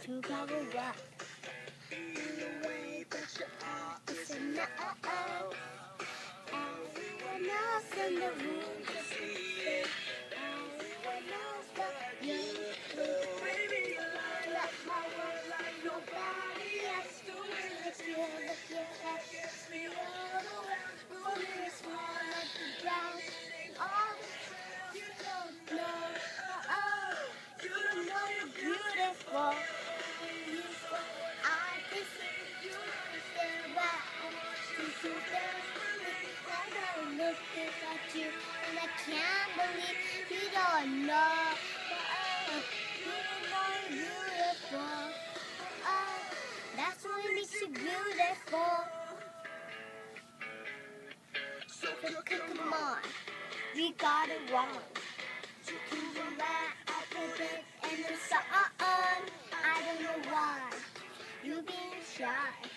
to cover up the way that you are. It's a no. Everyone else in the room can see it. Everyone else but you. Baby, you let my world like nobody else do it. Look here, gets me overwhelmed. Moving is small like the ground. All the trails you don't know. You don't know you're beautiful. I can see you understand why I want you to dance with me. I don't look at you and I can't believe you don't know. You don't know you're beautiful. That's what makes you beautiful. So come on, we got it wrong. You can go right up a bit and the sun. I don't know why you're being shy.